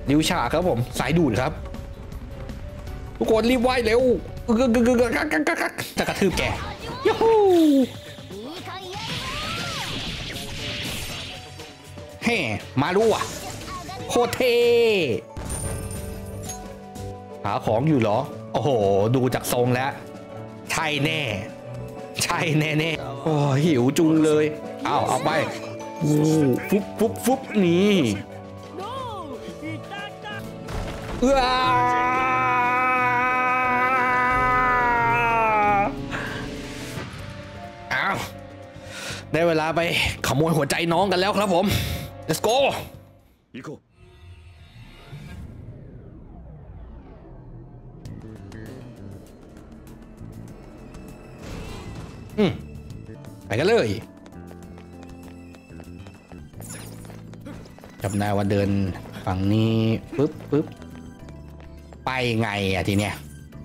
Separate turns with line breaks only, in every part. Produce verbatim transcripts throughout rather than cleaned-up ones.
ริวชาครับผมสายดูดครับทุกคนรีบไหวเร็วจะกระทืบแกยูฮูเฮ้มาดูอ่ะโคตรเท่หาของอยู่เหรอโอ้โหดูจากทรงแล้วใช่แน่ใช่แน่แน่โอ้หิวจุงเลยเอาเอาไปฟุบฟุบฟุบนี่ว้าอ้าวได้เวลาไปขโมยหัวใจน้องกันแล้วครับผม let's go อืมไปกันเลยจำได้ว่าเดินฝั่งนี้ปึ๊บปึ๊บไปไงอะทีเนี้ย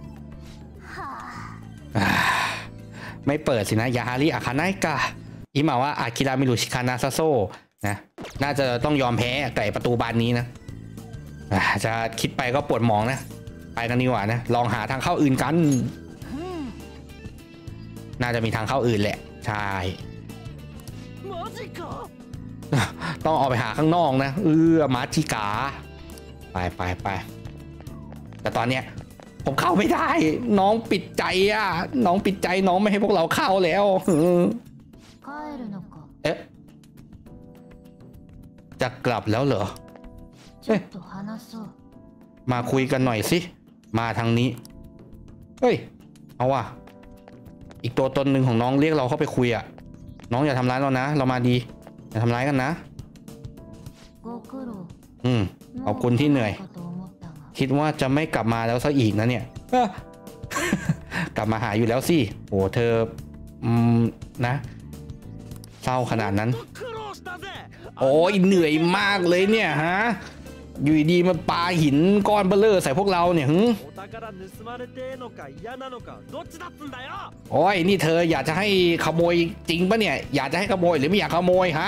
ไม่เปิดสินะยาฮาริอาคาไนกะอิมาว่าอากิรามิรุชิคานาซาโซนะน่าจะต้องยอมแพ้ไก่ประตูบานนี้นะจะคิดไปก็ปวดหมองนะไปกันดีกว่านะลองหาทางเข้าอื่นกันน่าจะมีทางเข้าอื่นแหละใช่ต้องออกไปหาข้างนอกนะเออมาจิกาไปไปไปแต่ตอนเนี้ยผมเข้าไม่ได้น้องปิดใจอ่ะน้องปิดใจน้องไม่ให้พวกเราเข้าแล้วเอ๊ะจะกลับแล้วเหรอเอ๊ะมาคุยกันหน่อยสิมาทางนี้เฮ้ยเอาว่ะอีกตัวตนหนึ่งของน้องเรียกเราเข้าไปคุยอ่ะน้องอย่าทำร้ายเรานะเรามาดีอย่าทำร้ายกันนะอืมขอบคุณที่เหนื่อยคิดว่าจะไม่กลับมาแล้วซะอีกนะเนี่ย กลับมาหาอยู่แล้วสิโอ้เธออืมนะเศร้าขนาดนั้นโอ้ยเหนื่อยมากเลยเนี่ยฮะอยู่ดีมันปาหินก้อนเบลเลอร์ใส่พวกเราเนี่ยหึโอ้ยนี่เธออยากจะให้ขโมยจริงปะเนี่ยอยากจะให้ขโมยหรือไม่อยากขโมยฮะ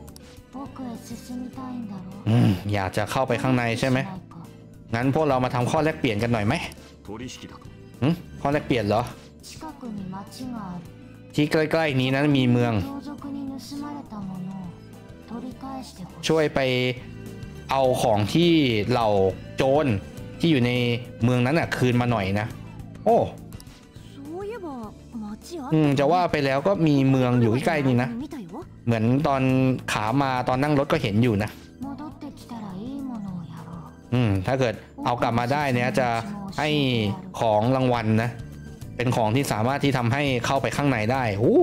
อืมอยากจะเข้าไปข้างในใช่ไหมงั้นพวกเรามาทำข้อแลกเปลี่ยนกันหน่อยไหมข้อแลกเปลี่ยนเหรอที่ใกล้ๆนี้นั้นมีเมืองช่วยไปเอาของที่เหล่าโจรที่อยู่ในเมืองนั้นน่ะคืนมาหน่อยนะโอ้อืมจะว่าไปแล้วก็มีเมืองอยู่ใกล้ๆนี่นะเหมือนตอนขามาตอนนั่งรถก็เห็นอยู่นะอืมถ้าเกิดเอากลับมาได้เนี่ยจะให้ของรางวัลนะเป็นของที่สามารถที่ทำให้เข้าไปข้างในได้โอ้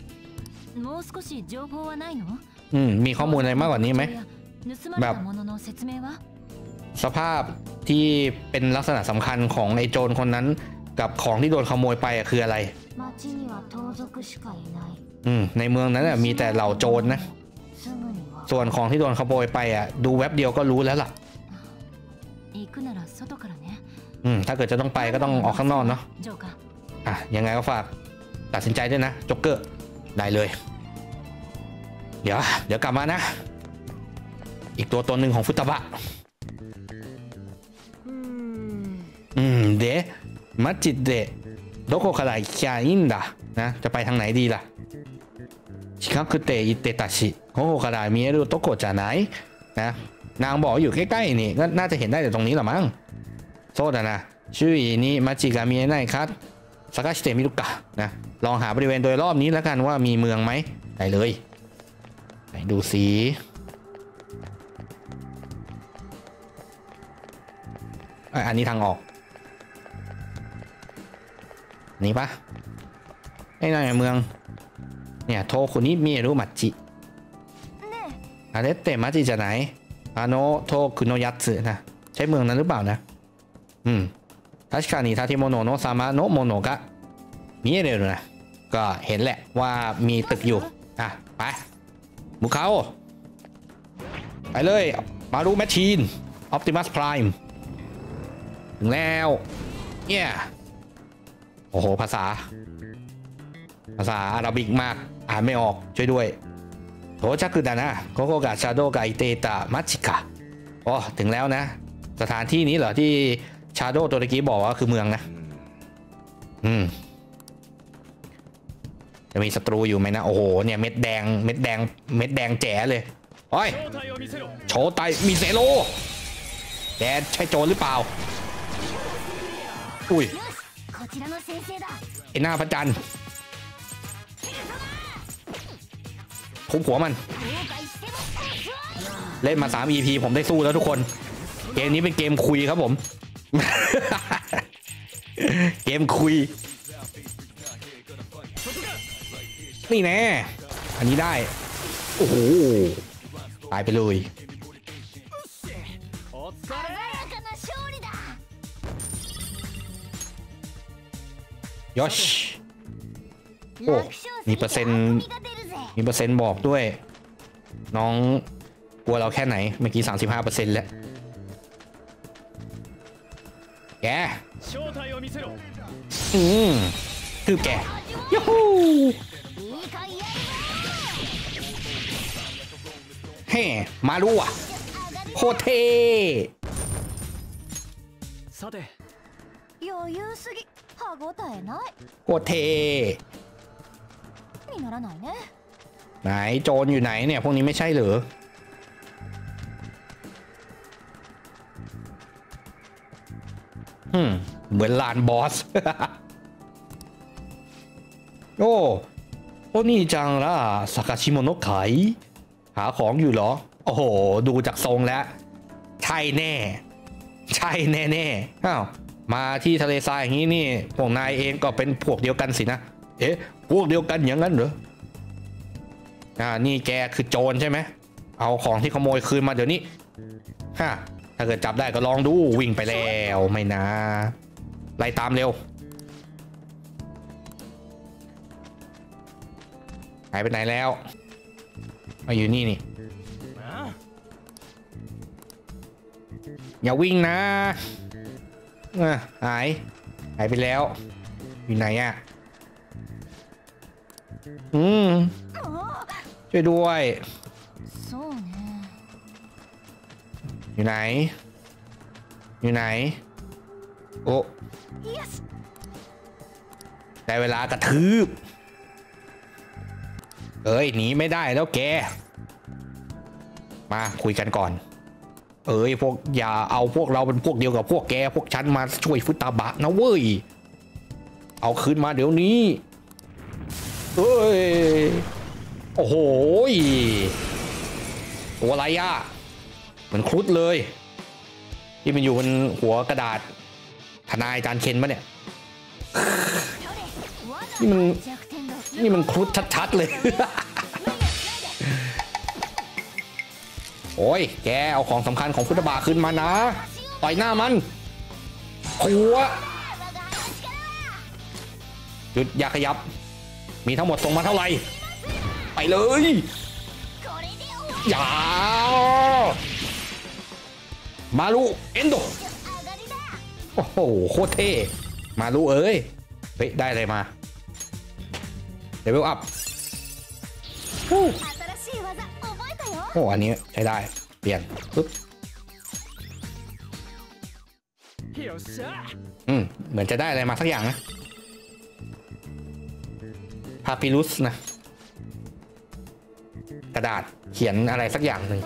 อืมมีข้อมูลอะไรมากกว่านี้ไหมแบบสภาพที่เป็นลักษณะสำคัญของไอ้โจรคนนั้นกับของที่โดนขโมยไปคืออะไรอืมในเมืองนั้นมีแต่เหล่าโจรนะส่วนของที่โดนขโมยไปอ่ะดูแว็บเดียวก็รู้แล้วล่ะอืมถ้าเกิดจะต้องไปก็ต้องออกข้างนอกเนาะอ่ะยังไงก็ฝากตัดสินใจด้วยนะจ็อกเกอร์ได้เลยเดี๋ยวเดี๋ยวกลับมานะอีกตัวตนหนึ่งของฟุตบะอืมเดะมัจจิเดะโดโกคาไดคิอาอินดะนะจะไปทางไหนดีล่ะชิคาคุเตะอิเตตาชิโกโกคาไดมีเอรุโตโกจะไหนนะนางบอกอยู่ใกล้ๆนี่ก็น่าจะเห็นได้แต่ตรงนี้หรอมั้งโซดานะชื่อนี้มัจจิกามีไนคัตสกัชเตมิรุกะนะลองหาบริเวณโดยรอบนี้แล้วกันว่ามีเมืองไหมได้เลยไปดูสิอันนี้ทางออกนี่ปะไอ้นายเมืองเนี่ยโทคุนิมิรุมัจจิอาเดเตมัจจิจะไหนอาโนโทคุโนยัตสึนะใช่เมืองนั้นหรือเปล่านะอืมทัชกานิทาทิโมโนโนซามะโนโมโนกะมีอะไรหรือนะก็เห็นแหละว่ามีตึกอยู่อ่ะไปบุกเขาไปเลยมาดูแมชชีนออปติมัสไพรม์ถึงแล้วเนี่ยโอ้โหภาษาภาษาอาหรับิกมากอ่านไม่ออกช่วยด้วยโถจักคือดานะโกโกกะชาโดกะอิเตตะมัจิกะโอ้ถึงแล้วนะสถานที่นี้เหรอที่ชาโดว์ตัวตะกี้บอกว่าคือเมืองนะอืมจะมีศัตรูอยู่ไหมนะโอ้โหเนี่ยเม็ดแดงเม็ดแดงเม็ดแดงแจ๋เลยโอ้ยโชไตมิเซโรแกใช่โจรหรือเปล่าอุ้ยไอหน้าพระจันทร์ทุบหัวมันเล่นมาสาม อี พี ผมได้สู้แล้วทุกคนเกมนี้เป็นเกมคุยครับผม เกมคุยนี่แน่อันนี้ได้โอ้โหตายไปเลยยอชโอ้มีเปอร์เซ็นต์มีเปอร์เซ็นต์บอกด้วยน้องกลัวเราแค่ไหนเมื่อกี้ สามสิบห้าเปอร์เซ็นต์ แล้วแกอืมคือแกยูฮูเฮ้มาดูอ่ะโคตรเท่โคตรเท่ไหนโจรอยู่ไหนเนี่ยพวกนี้ไม่ใช่เหรออืมเหมือนลานบอส โอ้โอ้นี่จังละสากาชิโมโนะขายหาของอยู่เหรอโอ้โหดูจากทรงแล้วใช่แน่ใช่แน่แน่อ้าวมาที่ทะเลทรายอย่างนี้นี่พวกนายเองก็เป็นพวกเดียวกันสินะเอ๊ะพวกเดียวกันอย่างนั้นเหรออ่านี่แกคือโจรใช่ไหมเอาของที่ขโมยคืนมาเดี๋ยวนี้ฮะถ้าเกิดจับได้ก็ลองดูวิ่งไปแล้วไม่นะไล่ตามเร็วหายไปไหนแล้วมาอยู่นี่นี่อย่าวิ่งนะหายหายไปแล้วอยู่ไหนอ่ะอืมช่วยด้วยอยู่ไหนอยู่ไหนโอ้ได้เวลากระทืบเอ้ยหนีไม่ได้แล้วแกมาคุยกันก่อนเอ้ยพวกอย่าเอาพวกเราเป็นพวกเดียวกับพวกแกพวกฉันมาช่วยฟุตาบะนะเว้ยเอาคืนมาเดี๋ยวนี้เอ้ยโอ้โหตัวอะไรอะเหมือนครุฑเลยที่มันอยู่บนหัวกระดาษทนายจานเคนปะเนี่ยนี่มันนี่มันครุฑชัดๆเลย โอ้ยแกเอาของสำคัญของฟุตบาขึ้นมานะต่อยหน้ามันหัวหยุดอย่าขยับมีทั้งหมดส่งมาเท่าไหร่ไปเลยอย่ามาลูเอนโดโอ้โหโคตรเท่มาลูเอ้ยเฮ้ยได้อะไรมาเลเวลอัพโอ้อันนี้ใช้ได้เปลี่ยนปึ๊บอืมเหมือนจะได้อะไรมาสักอย่างนะพาปิรุสนะกระดาษเขียนอะไรสักอย่างหนึ่ง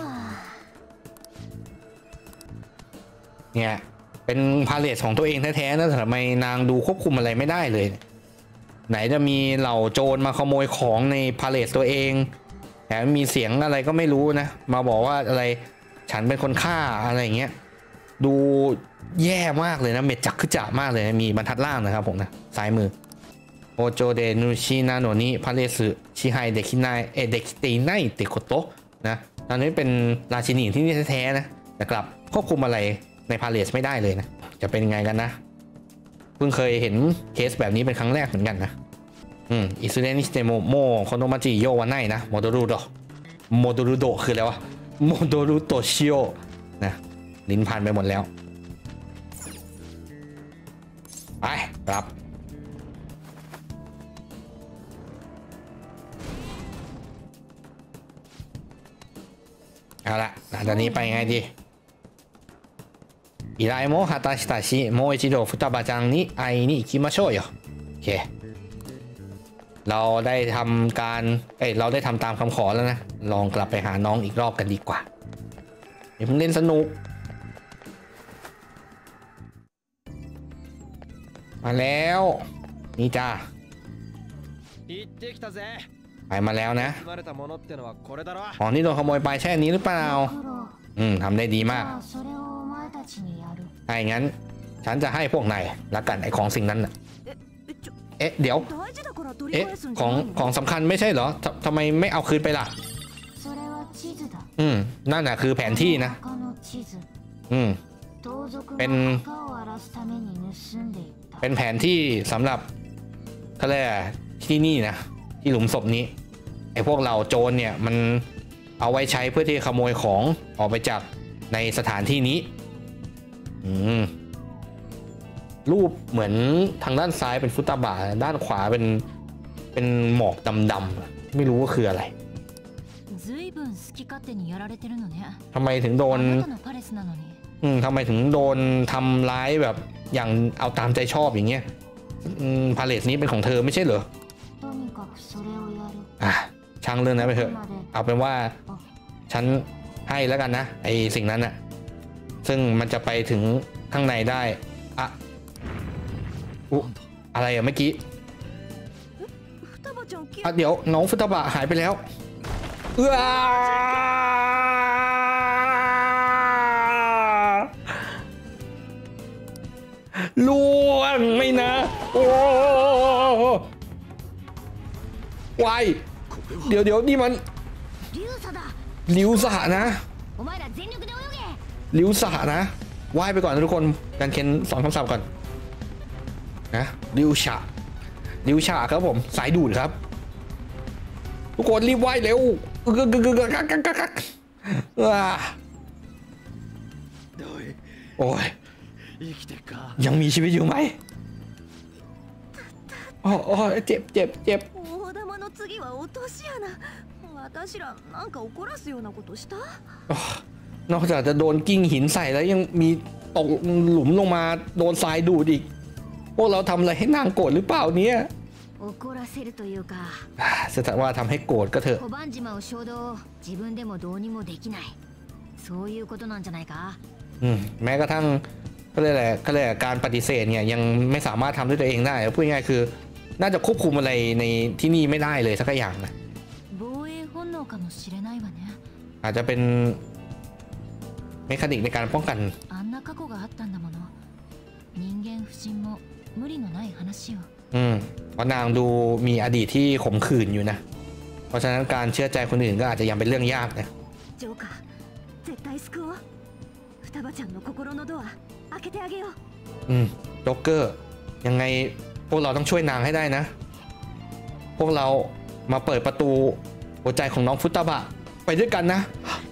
เนี่ยเป็นพาเลทของตัวเองแท้ๆนะแต่ทำไมนางดูควบคุมอะไรไม่ได้เลยไหนจะมีเหล่าโจรมาขโมยของในพาเลทตัวเองแถมมีเสียงอะไรก็ไม่รู้นะมาบอกว่าอะไรฉันเป็นคนฆ่าอะไรเงี้ยดูแย่มากเลยนะเมจักขึ้นจ่ามากเลยมีบรรทัดล่างนะครับผมนะซ้ายมือโอโจเดนุชินาโนนิพาเลสึชิไฮเดคิไนเอเดคิติไนเตโคโตะนะตอนนี้เป็นราชินีที่นี่แท้ๆนะแต่กลับควบคุมอะไรในพาเลสไม่ได้เลยนะจะเป็นไงกันนะเพิ่งเคยเห็นเคสแบบนี้เป็นครั้งแรกเหมือนกันนะอืมอิสุเดนิสเตโมโมโคโนมาจิโยวาไนนะโมโดรุโดโมโดรุโดคืออะไรวะโมโดรุโตชิโอนะลิ้นพันไปหมดแล้วไปครับเอาละหลังจากนี้ไปไงดี依頼も果たしたしもう一度双葉ちゃんに会いに行きましょうよโอเคเราได้ทำการเอ้ยเราได้ทำตามคำขอแล้วนะลองกลับไปหาน้องอีกรอบกันดีกว่าเดี๋ยวเพิ่งเล่นสนุกมาแล้วนี่จ้าไปมาแล้วนะของที่โดนขโมยไปแช่นี้หรือเปล่าอืมทำได้ดีมากถ้าอย่างนั้นฉันจะให้พวกนายละกันไอของสิ่งนั้นน่ะเอ๊ะเดี๋ยวเอ๊ะของของสำคัญไม่ใช่เหรอททำไมไม่เอาคืนไปล่ะอืมนั่นน่ะคือแผนที่นะอืมเป็นเป็นแผนที่สำหรับเขาเรียกที่นี่นะที่หลุมศพนี้ไอ้พวกเราโจรเนี่ยมันเอาไว้ใช้เพื่อที่จะขโมยของออกไปจากในสถานที่นี้อืมรูปเหมือนทางด้านซ้ายเป็นฟุตาบะด้านขวาเป็นเป็นหมอกดำๆไม่รู้ว่าคืออะไรทำไมถึงโดนอืมทำไมถึงโดนทำร้ายแบบอย่างเอาตามใจชอบอย่างเงี้ยพาเลสนี้เป็นของเธอไม่ใช่เหรออ่ะช่างเรื่องนั้นไปเถอะเอาเป็นว่าฉันให้แล้วกันนะไอสิ่งนั้นน่ะซึ่งมันจะไปถึงข้างในได้อะอุ๊อะไรอะเมื่อกี้อ่ะเดี๋ยวน้องฟุตบะหายไปแล้วเอื้อล่วงไม่นะโอ้วายเดี๋ยวเดี๋ยวนี่มันลิวสะนะลิวสะนะว่ายไปก่อนนะทุกคนการเค้นสอนคำศัพท์ก่อนนะลิวชะลิวชะครับผมสายดูดครับทุกคนรีบว่ายเร็วกึกกึกกึกกึกกึกกึกกึกโอ้ยยังมีชีวิตอยู่ไหมโอ้โอ้เจ็บเจ็บเจ็บนอกจากจะโดนกิ้งหินใส่แล้วยังมีตกหลุมลงมาโดนทรายดูดอีกพวกเราทำอะไรให้นางโกรธหรือเปล่าเนี่ยแสดงว่าทำให้โกรธก็เถอะอืมแม้กระทั่งก็เลยแหละก็เลยการปฏิเสธเนี่ยยังไม่สามารถทำด้วยตัวเองได้พูดง่ายๆคือน่าจะควบคุมอะไรในที่นี่ไม่ได้เลยสักอย่างนะอาจจะเป็นเมคานิกในการป้องกันอืมเพราะนางดูมีอดีตที่ขมขื่นอยู่นะเพราะฉะนั้นการเชื่อใจคนอื่นก็อาจจะยังเป็นเรื่องยากนะอืมโจ๊กเกอร์ยังไงพวกเราต้องช่วยนางให้ได้นะพวกเรามาเปิดประตูหัวใจของน้องฟุตบะไปด้วยกันนะ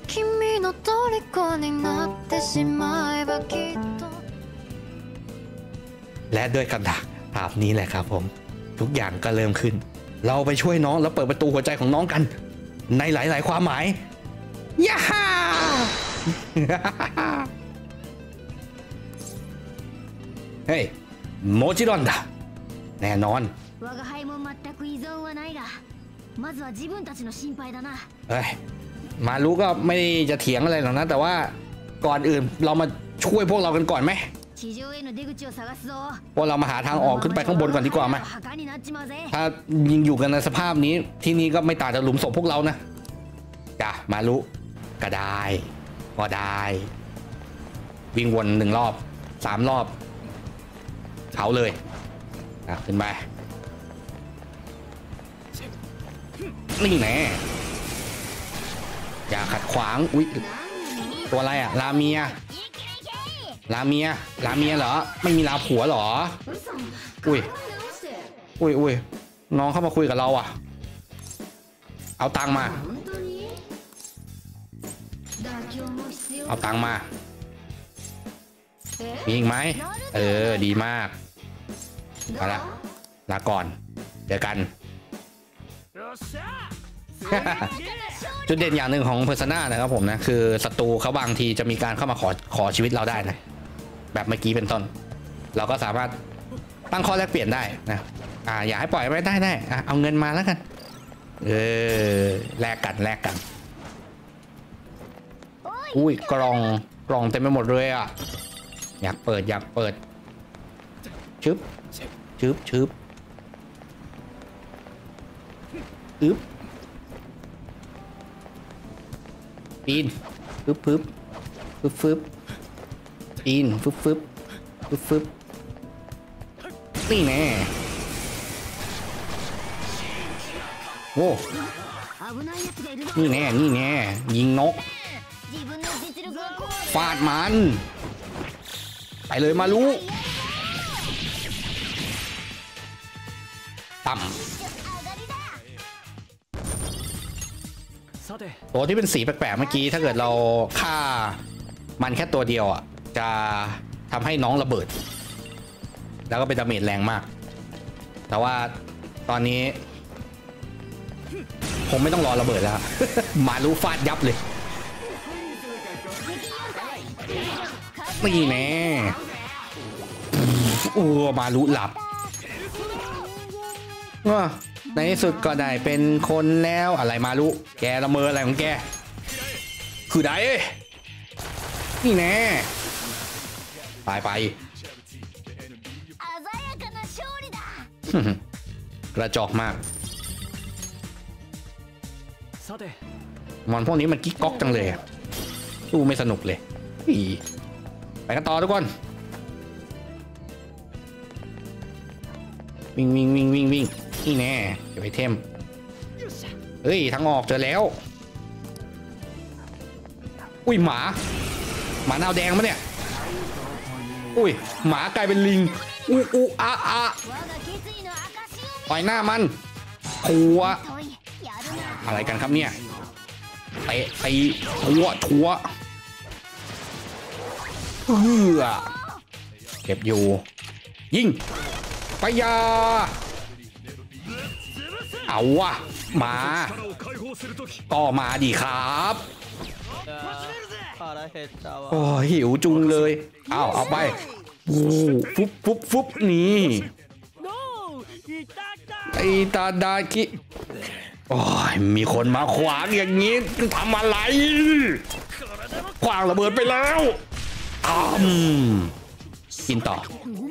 และด้วยกันภาพนี้แหละครับผมทุกอย่างก็เริ่มขึ้นเราไปช่วยน้องแล้วเปิดประตูหัวใจของน้องกันในหลายๆความหมายย่าฮ่าเฮ้ยโมจิรอนดะแน่นอนเฮ้ยมารู้ก็ไม่จะเถียงอะไรหรอกนะแต่ว่าก่อนอื่นเรามาช่วยพวกเรากันก่อนไหมพวกเรามาหาทางออกขึ้นไปข้างบนก่อนดีกว่าไหมถ้ายิงอยู่กันในสภาพนี้ที่นี่ก็ไม่ต่างจากหลุมศพพวกเรานะจ้ะมารู้ก็ได้ก็ได้วิ่งวนหนึ่งรอบสามรอบเขาเลยนะขึ้นไปนี่แน่อย่าขัดขวางอุ๊ยตัวอะไรอะลาเมียลาเมียลาเมียเหรอไม่มีลาผัวเหรออุ้ยอุ้ยอุ้ยน้องเข้ามาคุยกับเราอะเอาตังมาเอาตังมามีอีกไหมเออดีมากเอาละลาก่อนเจอกันจุดเด่นอย่างหนึ่งของเพอร์ซนานะครับผมนะคือศัตรูเขาบางทีจะมีการเข้ามาขอขอชีวิตเราได้นะแบบเมื่อกี้เป็นต้นเราก็สามารถตั้งข้อแลกเปลี่ยนได้นะอ่าอยากให้ปล่อยไปได้ได้อ่ะเอาเงินมาแล้วกันเออแลกกันแลกกันอุ้ยกล่องกล่องเต็มไปหมดเลยอ่ะอยากเปิดอยากเปิดชึบชึบชึบอึ๊บปีนฟึบฟึบฟึบฟึบปีนฟึบฟึบฟึบฟึบนี่แน่โว้นี่แน่นี่แน่ยิงนกฟาดมันไปเลยมารู้ต่ำตัวที่เป็นสีแปลกๆเมื่อกี้ถ้าเกิดเราฆ่ามันแค่ตัวเดียวอ่ะจะทำให้น้องระเบิดแล้วก็เป็นดาเมจแรงมากแต่ว่าตอนนี้ผมไม่ต้องรอระเบิดแล้ว มารู้ฟาดยับเลยนี่แน่โอ้มารู้หลับว้าในที่สุดก็ได้เป็นคนแล้วอะไรมารู้แกละเมออะไรของแกคือไดนี่แน่ไปไปกระจอกมากมอนพวกนี้มันกิ๊กก๊อกจังเลยสู้ไม่สนุกเลยไปกันต่อทุกคนวิ่งวิ่งวิ่งวิ่งวิ่งนี่แน่เก็บไอเทมเฮ้ยทางออกเจอแล้วอุ้ยหมาหมาหน้าแดงมั้ยเนี่ยอุ้ยหมากลายเป็นลิงอูอูอาอาต่อยหน้ามันขัวอะไรกันครับเนี่ยเตะตีทัวทัวเฮือเก็บอยู่ยิงไปยาเอาวะมาก็มาดิครับโอ้หิวจุงเลยเอาเอาไปฟุบฟุบฟุบนี่ไอตาดาคิโอ้ยมีคนมาขวางอย่างนี้ทำอะไรขวางระเบิดไปแล้วอืมกินต่อ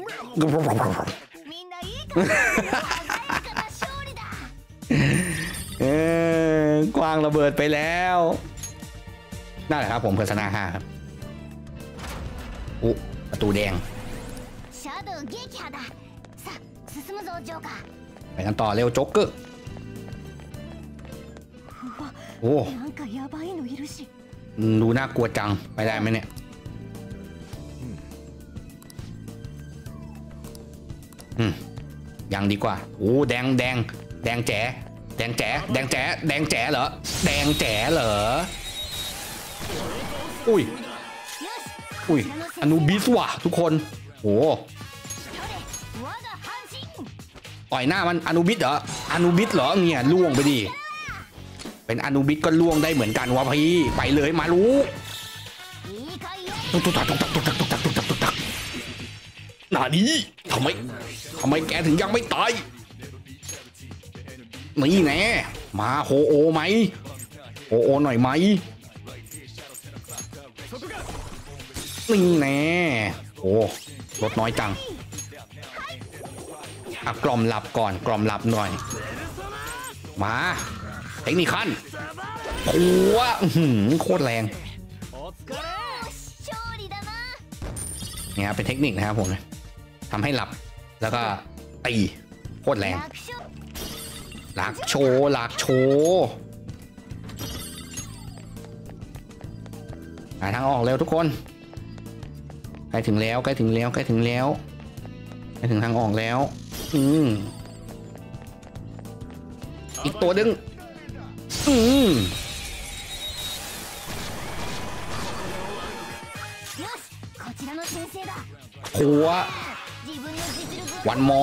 เออกวางระเบิดไปแล้วนั่นแหละครับผมเพอร์ซนาห้าครับอุ๊ประตูแดงไปกันต่อเร็วโจ๊กเกอร์โอ้ดูน่ากลัวจังไปได้ไหมเนี่ยอืมยังดีกว่าโอ้แดงแดงแดงแจ๋แดงแจ๋แดงแจ๋แดงแจ๋เหรอแดงแจ๋เหรออุ้ยอุ้ยอนูบิสว่ะทุกคนโอ้ต่อยหน้ามันอนูบิสเหรออนูบิสเหรอเนี่ยล่วงไปดิเป็นอนูบิสก็ล่วงได้เหมือนกันวะพี่ไปเลยมารู้ตุ๊กตุ๊กตุ๊กตุ๊กตุ๊กตุ๊กตุ๊กตุ๊กตุ๊กตุ๊กหน้านี้ทำไมทำไมแกถึงยังไม่ตายนี่แน่มาโฮโอไหมโฮโอหน่อยไหมนี่แน่โอ้ลดน้อยจังอ่ะกล่อมหลับก่อนกล่อมหลับหน่อยมาเทคนิคขั้นโอ้โหโคตรแรงเนี่ยเป็นเทคนิคนะครับผมทำให้หลับแล้วก็ตีโคตรแรงหลักโชว์หลักโชว์หาทางออกเร็วทุกคนใกล้ถึงแล้วใกล้ถึงแล้วใกล้ถึงแล้วใกล้ถึงทางออกแล้วอืมอีกตัวดึงอืมหัววันมอ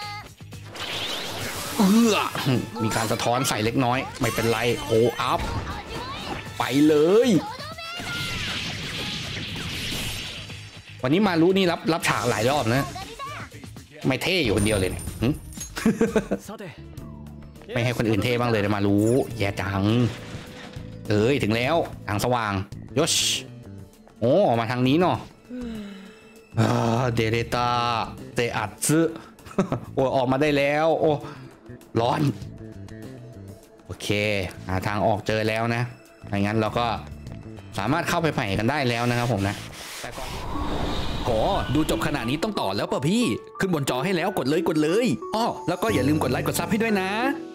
เออมีการสะท้อนใส่เล็กน้อยไม่เป็นไรโฮอัพไปเลยวันนี้มารุนี่รับรับฉากหลายรอบนะไม่เท่อยู่คนเดียวเลยเนี่ยหึ ไม่ให้คนอื่นเท่บ้างเลยนะมารุแย่จังเอ้ยถึงแล้วทางสว่างยชโอ้ออกมาทางนี้เนาะเดเรตาเตอัตซึโอ้ออกมาได้แล้วโอ้ร้อนโอเคหาทางออกเจอแล้วนะไม่งั้นเราก็สามารถเข้าไปใหม่กันได้แล้วนะครับผมนะแต่ก่อนโอ้ดูจบขนาดนี้ต้องต่อแล้วป่ะพี่ขึ้นบนจอให้แล้วกดเลยกดเลยอ้อแล้วก็อย่าลืมกดไลค์กดซับให้ด้วยนะ